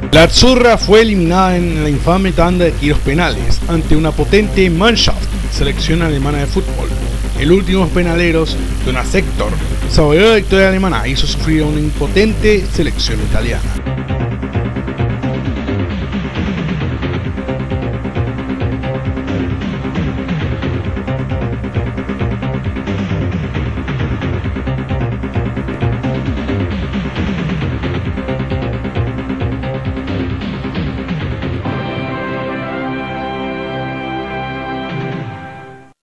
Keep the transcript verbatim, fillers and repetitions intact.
La Azzurra fue eliminada en la infame tanda de tiros penales ante una potente Mannschaft, selección alemana de fútbol. El último penaleros, Jonas Hector, saboreó la victoria alemana e hizo sufrir a una impotente selección italiana.